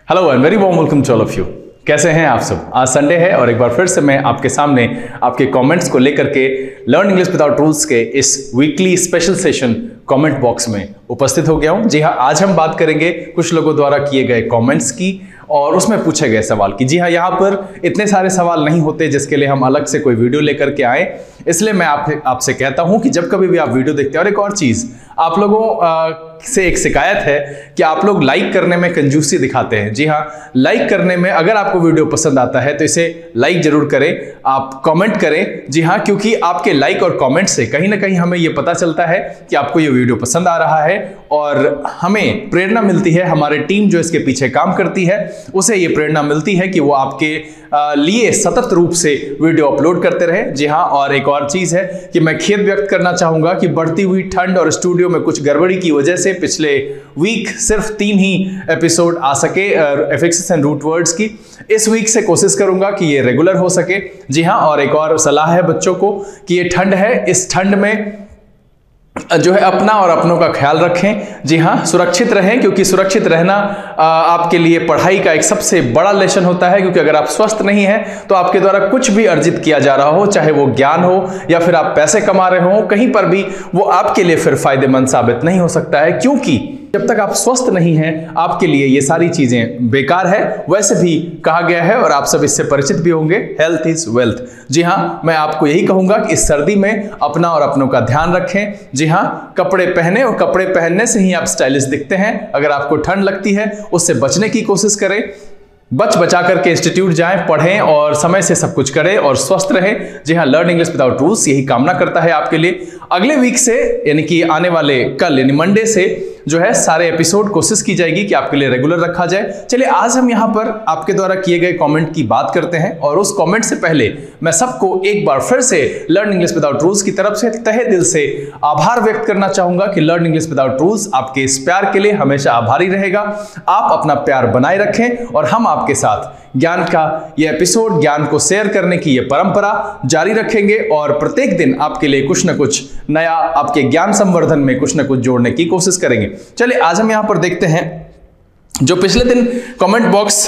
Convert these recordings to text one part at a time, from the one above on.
Hello and very warm welcome to all of you. कैसे हैं आप सब? आज संडे है और एक बार फिर से मैं आपके सामने आपके कमेंट्स को लेकर के लर्न इंग्लिश विदाउट रूल्स के इस weekly special session comment box में उपस्थित हो गया हूं। जी हाँ, आज हम बात करेंगे कुछ लोगों द्वारा किए गए कमेंट्स की और उसमें पूछे गए सवाल की। जी हाँ, यहाँ पर इतने सारे सवाल नहीं होते जिसके लिए हम अलग से कोई वीडियो लेकर के आए, इसलिए मैं आपसे कहता हूं कि जब कभी भी आप वीडियो देखते हैं। और एक और चीज, आप लोगों से एक शिकायत है कि आप लोग लाइक करने में कंजूसी दिखाते हैं। जी हाँ, लाइक करने में, अगर आपको वीडियो पसंद आता है तो इसे लाइक जरूर करें, आप कमेंट करें। जी हाँ, क्योंकि आपके लाइक और कमेंट से कहीं ना कहीं हमें यह पता चलता है कि आपको ये वीडियो पसंद आ रहा है और हमें प्रेरणा मिलती है, हमारे टीम जो इसके पीछे काम करती है उसे ये प्रेरणा मिलती है कि वो आपके लिए सतत रूप से वीडियो अपलोड करते रहे। जी हाँ, और एक और चीज है कि मैं खेद व्यक्त करना चाहूंगा कि बढ़ती हुई ठंड और स्टूडियो में कुछ गड़बड़ी की वजह से पिछले वीक सिर्फ 3 ही एपिसोड आ सके एफिक्सेस एंड रूट वर्ड्स की। इस वीक से कोशिश करूंगा कि ये रेगुलर हो सके। जी हाँ, और एक और सलाह है बच्चों को कि ये ठंड है, इस ठंड में जो है अपना और अपनों का ख्याल रखें। जी हाँ, सुरक्षित रहें, क्योंकि सुरक्षित रहना आपके लिए पढ़ाई का एक सबसे बड़ा लेसन होता है। क्योंकि अगर आप स्वस्थ नहीं हैं तो आपके द्वारा कुछ भी अर्जित किया जा रहा हो, चाहे वो ज्ञान हो या फिर आप पैसे कमा रहे हो, कहीं पर भी वो आपके लिए फिर फायदेमंद साबित नहीं हो सकता है। क्योंकि जब तक आप स्वस्थ नहीं हैं आपके लिए ये सारी चीजें बेकार है। वैसे भी कहा गया है और आप सब इससे परिचित भी होंगे, हेल्थ इज वेल्थ। जी हाँ, मैं आपको यही कहूंगा कि इस सर्दी में अपना और अपनों का ध्यान रखें। जी हाँ, कपड़े पहने और कपड़े पहनने से ही आप स्टाइलिश दिखते हैं। अगर आपको ठंड लगती है उससे बचने की कोशिश करें, बचा करके इंस्टीट्यूट जाएं, पढ़ें और समय से सब कुछ करें और स्वस्थ रहें। जी हाँ, लर्न इंग्लिश विदाउट रूल्स यही कामना करता है आपके लिए। अगले वीक से यानी कि आने वाले कल यानी मंडे से जो है सारे एपिसोड कोशिश की जाएगी कि आपके लिए रेगुलर रखा जाए। चलिए आज हम यहाँ पर आपके द्वारा किए गए कमेंट की बात करते हैं। और उस कमेंट से पहले मैं सबको एक बार फिर से लर्न इंग्लिश विदाउट रूल्स की तरफ से तहे दिल से आभार व्यक्त करना चाहूंगा कि लर्न इंग्लिश विदाउट रूल्स आपके इस प्यार के लिए हमेशा आभारी रहेगा। आप अपना प्यार बनाए रखें और हम आपके साथ ज्ञान का ये एपिसोड, ज्ञान को शेयर करने की ये परंपरा जारी रखेंगे और प्रत्येक दिन आपके लिए कुछ न कुछ नया आपके ज्ञान संवर्धन में कुछ न कुछ जोड़ने की कोशिश करेंगे। चलिए आज हम यहां पर देखते हैं जो पिछले दिन कमेंट बॉक्स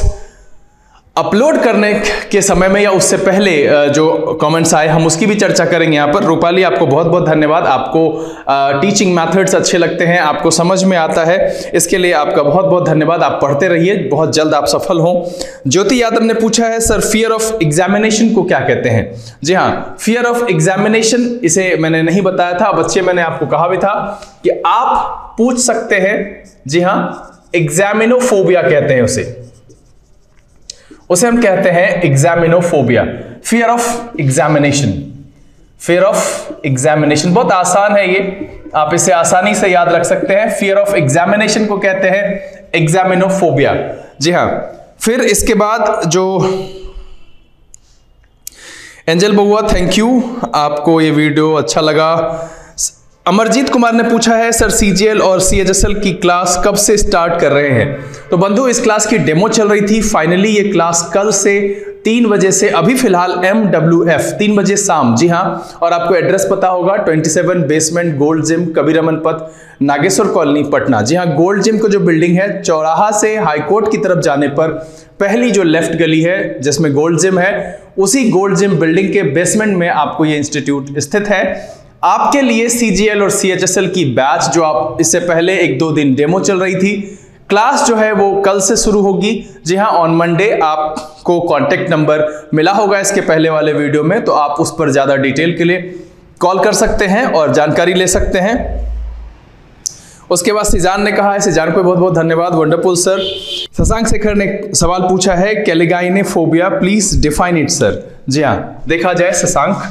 अपलोड करने के समय में या उससे पहले जो कमेंट्स आए हम उसकी भी चर्चा करेंगे यहाँ पर। रूपाली, आपको बहुत बहुत धन्यवाद। आपको टीचिंग मेथड्स अच्छे लगते हैं, आपको समझ में आता है, इसके लिए आपका बहुत बहुत धन्यवाद। आप पढ़ते रहिए, बहुत जल्द आप सफल हों। ज्योति यादव ने पूछा है, सर फियर ऑफ एग्जामिनेशन को क्या कहते हैं? जी हाँ, फियर ऑफ एग्जामिनेशन इसे मैंने नहीं बताया था। बच्चे, मैंने आपको कहा भी था कि आप पूछ सकते हैं। जी हाँ, एग्जामिनोफोबिया कहते हैं उसे हम कहते हैं examinophobia, fear of examination. Fear of examination बहुत आसान है, ये आप इसे आसानी से याद रख सकते हैं। फियर ऑफ एग्जामिनेशन को कहते हैं एग्जामिनोफोबिया। जी हाँ, फिर इसके बाद जो एंजल बउआ, थैंक यू, आपको ये वीडियो अच्छा लगा। अमरजीत कुमार ने पूछा है, सर सीजीएल और सीएचएसएल की क्लास कब से स्टार्ट कर रहे हैं? तो बंधु, इस क्लास की डेमो चल रही थी। फाइनली ये क्लास कल से 3 बजे से, अभी फिलहाल MWF 3 बजे शाम। जी हाँ, और आपको एड्रेस पता होगा 27 basement gold gym, Kabir Aman Path, Nageshwar colony, Patna. जी हाँ, गोल्ड जिम को जो बिल्डिंग है, चौराहा से हाईकोर्ट की तरफ जाने पर पहली जो लेफ्ट गली है जिसमें गोल्ड जिम है, उसी गोल्ड जिम बिल्डिंग के बेसमेंट में आपको ये इंस्टीट्यूट स्थित है। आपके लिए सीजीएल और सीएचएसएल की बैच जो आप इससे पहले 1-2 दिन डेमो चल रही थी, क्लास जो है वो कल से शुरू होगी। जी हाँ, ऑन मंडे आपको कांटेक्ट नंबर मिला होगा इसके पहले वाले वीडियो में, तो आप उस पर ज्यादा डिटेल के लिए कॉल कर सकते हैं और जानकारी ले सकते हैं। उसके बाद सिजान ने कहा है, सिजान को बहुत बहुत धन्यवाद, वंडरफुल सर। शशांक शेखर ने सवाल पूछा है, caligynephobia please define it sir. जी हाँ, देखा जाए शशांक,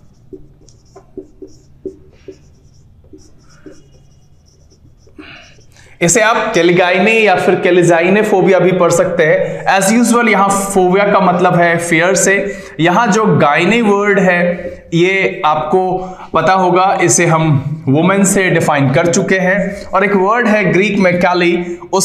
इसे आप कैलिगाइने या फिर कैलिजाइनेफोबिया भी पढ़ सकते हैं। एज यूजुअल यहाँ फोबिया का मतलब है फियर से। यहाँ जो गाइने वर्ड है ये आपको पता होगा, इसे हम वुमेन से डिफाइन कर चुके हैं। और एक वर्ड है ग्रीक में कैली,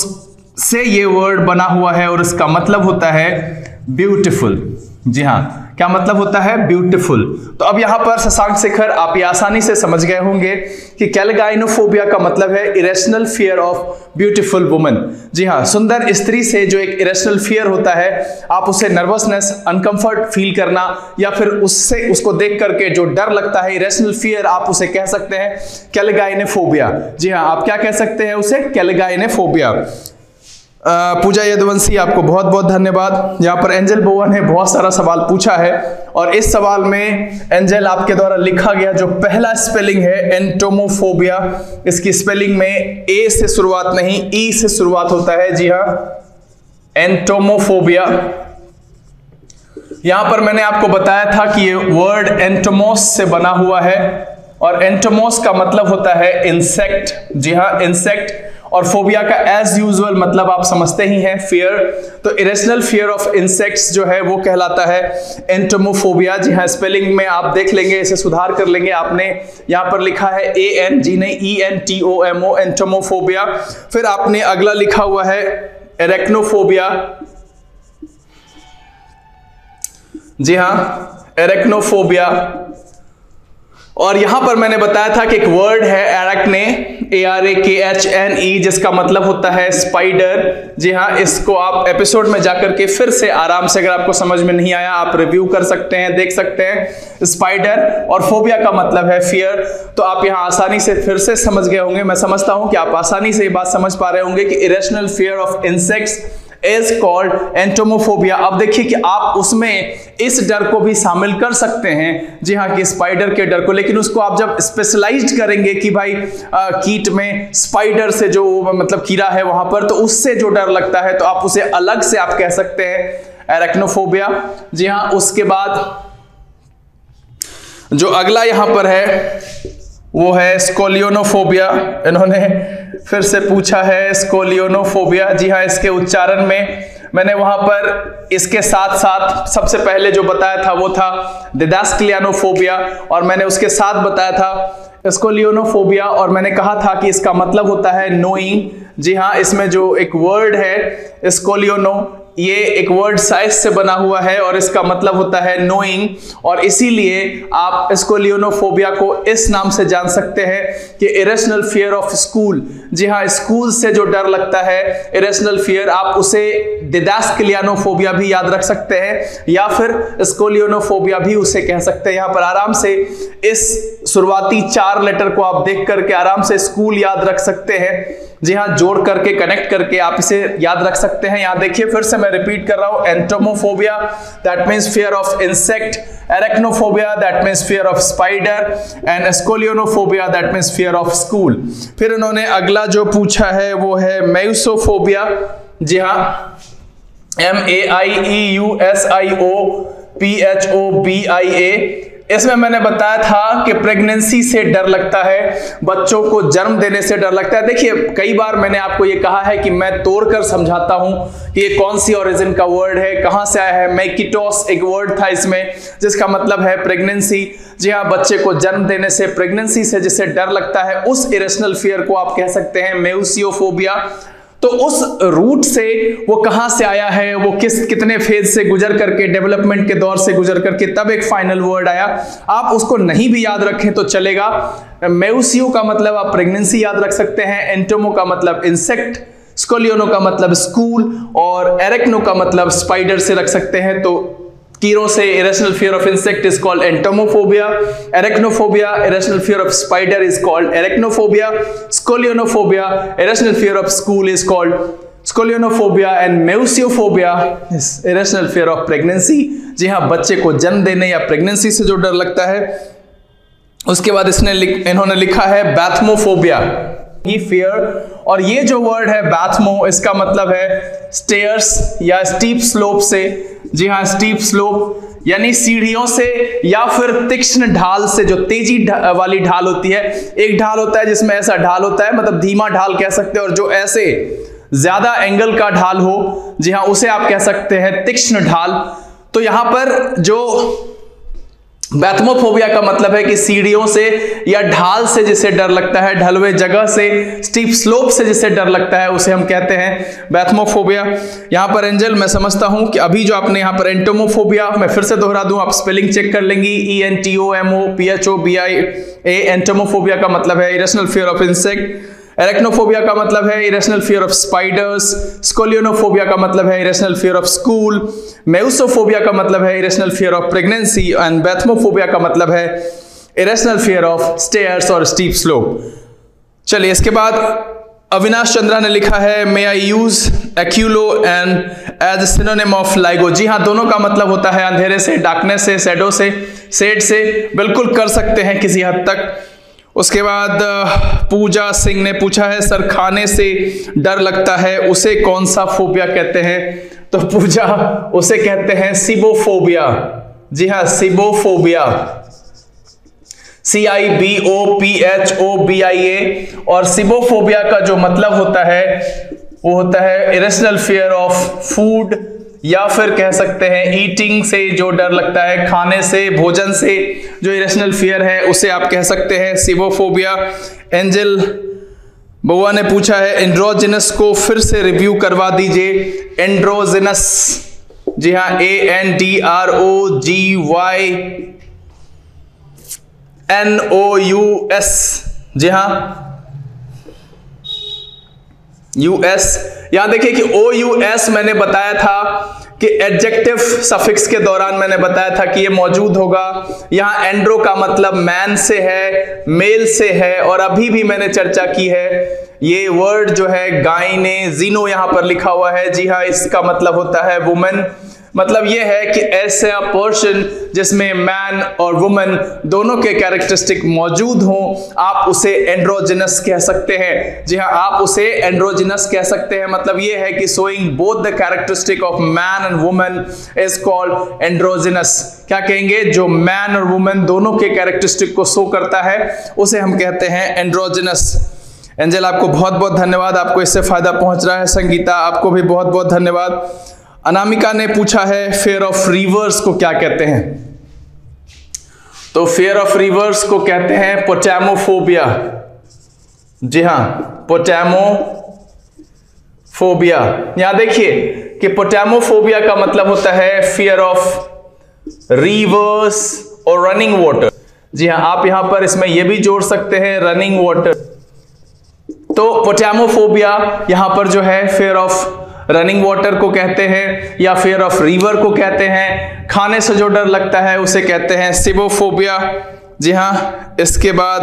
उससे ये वर्ड बना हुआ है और इसका मतलब होता है ब्यूटीफुल। जी हाँ, क्या मतलब होता है? ब्यूटीफुल। तो अब यहां पर शशांक शेखर आप ये आसानी से समझ गए होंगे कि कैलगाइनोफोबिया का मतलब है irrational fear of beautiful woman. जी हाँ, सुंदर स्त्री से जो एक इरेशनल फियर होता है, आप उसे नर्वसनेस, अनकंफर्ट फील करना या फिर उसको देख करके जो डर लगता है, इरेशनल फियर, आप उसे कह सकते हैं कैलगाइनोफोबिया। जी हाँ, आप क्या कह सकते हैं उसे? कैलगाइनोफोबिया। पूजा यदुवंशी आपको बहुत बहुत धन्यवाद। यहाँ पर एंजल बोवन ने बहुत सारा सवाल पूछा है और इस सवाल में एंजल आपके द्वारा लिखा गया जो पहला स्पेलिंग है एंटोमोफोबिया, इसकी स्पेलिंग में ए से शुरुआत नहीं ई से शुरुआत होता है। जी हाँ, एंटोमोफोबिया। यहां पर मैंने आपको बताया था कि ये वर्ड एंटोमोस से बना हुआ है और एंटोमोस का मतलब होता है इंसेक्ट। जी हाँ, इंसेक्ट। और फोबिया का एज यूजुअल मतलब आप समझते ही हैं, फियर। तो इरेशनल फियर ऑफ इंसेक्ट्स जो है वो कहलाता है एंटोमोफोबिया। जी हाँ, स्पेलिंग में आप देख लेंगे, इसे सुधार कर लेंगे। आपने यहां पर लिखा है ANG नहीं ENTOMO, एंटोमोफोबिया। फिर आपने अगला लिखा हुआ है एरेक्नोफोबिया। जी हाँ, एरेक्नोफोबिया। और यहां पर मैंने बताया था कि एक वर्ड है एरेक्ने, ARAKHNE, जिसका मतलब होता है स्पाइडर। जी हाँ, इसको आप एपिसोड में जाकर के फिर से आराम से, अगर आपको समझ में नहीं आया, आप रिव्यू कर सकते हैं, देख सकते हैं। स्पाइडर और फोबिया का मतलब है फियर। तो आप यहां आसानी से फिर से समझ गए होंगे। मैं समझता हूं कि आप आसानी से ये बात समझ पा रहे होंगे कि irrational fear of insects is called entomophobia. अब देखिए कि आप उसमें इस डर को भी शामिल कर सकते हैं, जी हाँ, कि स्पाइडर के डर को, लेकिन उसको आप जब स्पेशलाइज्ड करेंगे कि भाई कीट में स्पाइडर से जो मतलब कीड़ा है वहां पर, तो उससे जो डर लगता है, तो आप उसे अलग से आप कह सकते हैं एरेक्नोफोबिया। जी हाँ, उसके बाद जो अगला यहां पर है वो है स्कोलियोनोफोबिया। इन्होंने फिर से पूछा है स्कोलियोनोफोबिया। जी हाँ, इसके उच्चारण में मैंने वहां पर इसके साथ साथ सबसे पहले जो बताया था वो था डिडास्क्लियानोफोबिया और मैंने उसके साथ बताया था स्कोलियोनोफोबिया और मैंने कहा था कि इसका मतलब होता है नोइंग। जी हाँ, इसमें जो एक वर्ड है स्कोलियोनो, ये एक वर्ड साइज से बना हुआ है और इसका मतलब होता है नोइंग, और इसीलिए आप स्कोलियोनोफोबिया को इस नाम से जान सकते हैं कि इरेशनल फियर ऑफ स्कूल। जी हाँ, स्कूल से जो डर लगता है, इरेशनल फियर, आप उसे डिडास्क्लियानोफोबिया भी याद रख सकते हैं या फिर स्कोलियोनोफोबिया भी उसे कह सकते हैं। यहाँ पर आराम से इस शुरुआती 4 लेटर को आप देख करके आराम से स्कूल याद रख सकते हैं। जी हाँ, जोड़ करके कनेक्ट करके आप इसे याद रख सकते हैं। यहां देखिए, फिर से मैं रिपीट कर रहा हूं, entomophobia that means fear of insect, arachnophobia that means fear of spider and scolionophobia that means fear of school. फिर उन्होंने अगला जो पूछा है वो है मेउसोफोबिया। जी हाँ, MEAIEUSIOPHOBIA। इसमें मैंने बताया था कि प्रेगनेंसी से डर लगता है, बच्चों को जन्म देने से डर लगता है। देखिए, कई बार मैंने आपको ये कहा है कि मैं तोड़कर समझाता हूं कि ये कौन सी ओरिजिन का वर्ड है, कहां से आया है। मैकिटोस एक वर्ड था इसमें जिसका मतलब है प्रेगनेंसी। जी हाँ, बच्चे को जन्म देने से, प्रेगनेंसी से जिसे डर लगता है, उस इरेशनल फियर को आप कह सकते हैं मेउसियोफोबिया। तो उस रूट से वो कहां से आया है, वो कितने फेज से गुजर करके, डेवलपमेंट के दौर से गुजर करके तब एक फाइनल वर्ड आया। आप उसको नहीं भी याद रखें तो चलेगा। मेउसियो का मतलब आप प्रेगनेंसी याद रख सकते हैं, एंटोमो का मतलब इंसेक्ट, स्कोलियोनो का मतलब स्कूल और एरेक्नो का मतलब स्पाइडर से रख सकते हैं। तो कीड़ों से irrational fear of insect is called entomophobia, arachnophobia irrational fear of spider is called arachnophobia, scolionophobia irrational fear of school is called scolionophobia and maieusiophobia is irrational fear of pregnancy. जी हाँ, बच्चे को जन्म देने या प्रेगनेंसी से जो डर लगता है। उसके बाद इन्होंने लिखा है बैथमोफोबिया, ही फियर, और ये जो वर्ड है बैथमो, इसका मतलब है स्टेयर्स या स्टीप स्लोप से। जी हाँ, स्टीप स्लोप यानी सीढ़ियों से या फिर तीक्ष्ण ढाल से, जो तेजी वाली ढाल होती है। एक ढाल होता है जिसमें ऐसा ढाल होता है, मतलब धीमा ढाल कह सकते हैं, और जो ऐसे ज्यादा एंगल का ढाल हो, जी हाँ, उसे आप कह सकते हैं तीक्ष्ण ढाल। तो यहां पर जो बैथमोफोबिया का मतलब है कि सीढ़ियों से या ढाल से जिसे डर लगता है, ढलवे जगह से, स्टीप स्लोप से जिसे डर लगता है, उसे हम कहते हैं बैथमोफोबिया। यहां पर एंजल मैं समझता हूं कि अभी जो आपने यहां पर एंटोमोफोबिया, मैं फिर से दोहरा दूं, आप स्पेलिंग चेक कर लेंगी, ENTOMOPHOBIA। एंटोमोफोबिया का मतलब है irrational fear of insect. Arachnophobia का मतलब है irrational fear of spiders. Scolionophobia का मतलब है irrational fear of school. Maieusiophobia का मतलब है irrational fear of pregnancy. And bathmophobia का मतलब है इरेशनल फियर ऑफ स्टेयर्स और स्टीप स्लोप। चलिए इसके बाद अविनाश चंद्रा ने लिखा है, may I use aculo and as synonym of ligo. जी हाँ, दोनों का मतलब होता है अंधेरे से, डार्कनेस से, शैडो से, शेड से, बिल्कुल कर सकते हैं किसी हद तक। उसके बाद पूजा सिंह ने पूछा है, सर खाने से डर लगता है उसे कौन सा फोबिया कहते हैं? तो पूजा, उसे कहते हैं सिबोफोबिया। जी हाँ, सिबोफोबिया, CIBOPHOBIA। और सिबोफोबिया का जो मतलब होता है वो होता है इरेशनल फियर ऑफ फूड, या फिर कह सकते हैं ईटिंग से जो डर लगता है, खाने से, भोजन से जो इरेशनल फियर है उसे आप कह सकते हैं सिबोफोबिया। एंजल बउआ ने पूछा है, एंड्रोजिनस को फिर से रिव्यू करवा दीजिए। एंड्रोजिनस, जी हाँ, ANDROGYNOUS, जी हाँ, US। यहां देखिए कि OUS मैंने बताया था कि एडजेक्टिव सफिक्स के दौरान मैंने बताया था कि ये मौजूद होगा। यहां एंड्रो का मतलब मैन से है, मेल से है, और अभी भी मैंने चर्चा की है ये वर्ड जो है गाइने, जीनो यहां पर लिखा हुआ है। जी हाँ, इसका मतलब होता है वुमेन। मतलब यह है कि ऐसा पर्सन जिसमें मैन और वुमन दोनों के कैरेक्टरिस्टिक मौजूद हों, आप उसे एंड्रोजिनस कह सकते हैं। जी हाँ, आप उसे एंड्रोजिनस कह सकते हैं। मतलब यह है कि showing both the characteristic of man and woman is called androgynous. क्या कहेंगे? जो मैन और वुमन दोनों के कैरेक्टरिस्टिक को शो करता है उसे हम कहते हैं एंड्रोजिनस। एंजल, आपको बहुत बहुत धन्यवाद, आपको इससे फायदा पहुंच रहा है। संगीता, आपको भी बहुत बहुत धन्यवाद। अनामिका ने पूछा है, फेयर ऑफ रिवर्स को क्या कहते हैं? तो फेयर ऑफ रिवर्स को कहते हैं पोटैमोफोबिया। जी हां, पोटैमोफोबिया। यहां देखिए कि पोटैमोफोबिया का मतलब होता है फियर ऑफ रिवर्स और रनिंग वाटर। जी हां, आप यहां पर इसमें यह भी जोड़ सकते हैं रनिंग वाटर। तो पोटैमोफोबिया यहां पर जो है फेयर ऑफ रनिंग वाटर को कहते हैं या फेयर ऑफ रिवर को कहते हैं। खाने से जो डर लगता है उसे कहते हैं सिबोफोबिया। जी हाँ, इसके बाद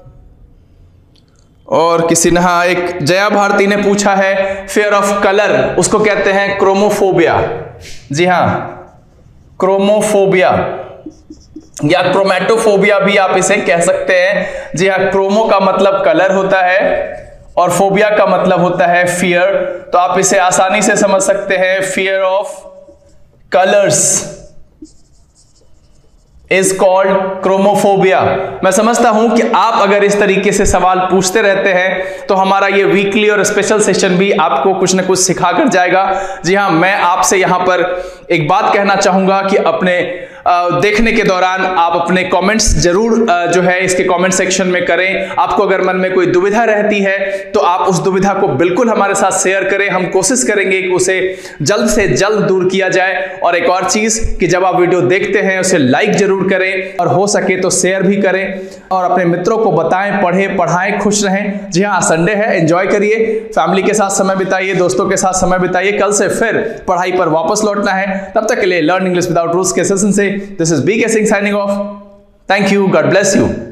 और किसी ने, हाँ, एक जया भारती ने पूछा है फेयर ऑफ कलर, उसको कहते हैं क्रोमोफोबिया। जी हाँ, क्रोमोफोबिया या क्रोमेटोफोबिया भी आप इसे कह सकते हैं। जी हाँ, क्रोमो का मतलब कलर होता है और फोबिया का मतलब होता है फियर। तो आप इसे आसानी से समझ सकते हैं, fear of colours is called chromophobia. मैं समझता हूं कि आप अगर इस तरीके से सवाल पूछते रहते हैं तो हमारा ये वीकली और स्पेशल सेशन भी आपको कुछ न कुछ सिखा कर जाएगा। जी हां, मैं आपसे यहां पर एक बात कहना चाहूंगा कि अपने देखने के दौरान आप अपने कमेंट्स जरूर जो है इसके कमेंट सेक्शन में करें। आपको अगर मन में कोई दुविधा रहती है तो आप उस दुविधा को बिल्कुल हमारे साथ शेयर करें। हम कोशिश करेंगे कि उसे जल्द से जल्द दूर किया जाए। और एक और चीज कि जब आप वीडियो देखते हैं उसे लाइक जरूर करें और हो सके तो शेयर भी करें और अपने मित्रों को बताएं, पढ़ें, पढ़ाएं, खुश रहें। जी हाँ, संडे है, एंजॉय करिए, फैमिली के साथ समय बिताइए, दोस्तों के साथ समय बिताइए। कल से फिर पढ़ाई पर वापस लौटना है। तब तक के लिए लर्न इंग्लिश विदाउट रूल्स के सेशन से this is BK Singh signing off. Thank you. God bless you.